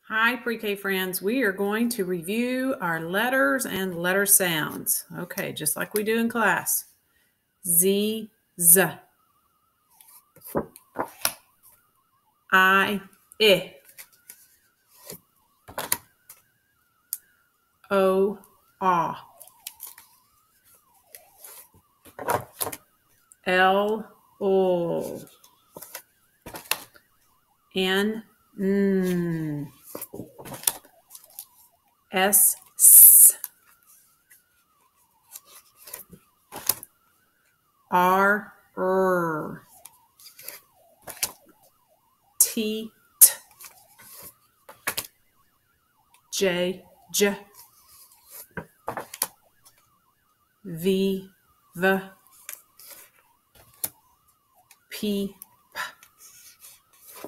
Hi, pre-K friends. We are going to review our letters and letter sounds. Okay, just like we do in class. Z, Z. I, O, ah. L, O. N, N. S, S. R, R. T, T. J, J. V, V. P, P.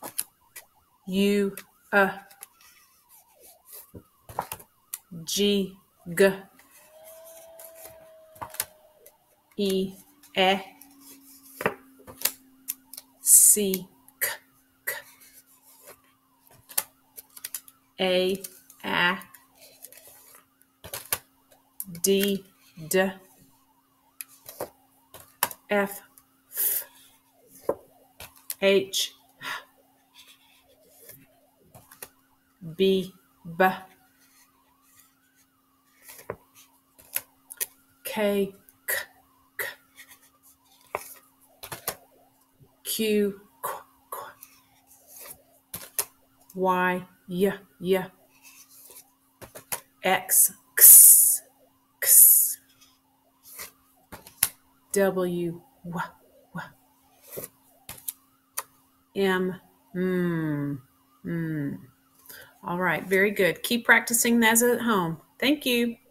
U, G, G. E, C, K, K. A, D, D. F, F. H, B, B. K, K, K. Q, Q, Q. Y, Y, Y. X, X, X. W, W, W. M, M, M. All right, very good. Keep practicing those at home. Thank you.